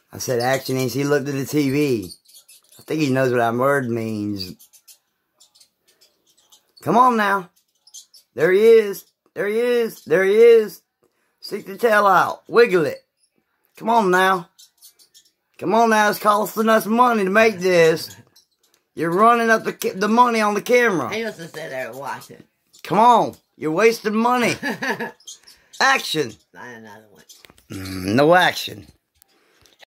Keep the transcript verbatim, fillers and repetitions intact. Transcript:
I said action and he looked at the T V. I think he knows what that word means. Come on now. There he is. There he is. There he is. Stick the tail out. Wiggle it. Come on now. Come on now. It's costing us money to make this. You're running up the the money on the camera. He used to sit there and watch it. Come on. You're wasting money. Action. Not another one. Mm, no action.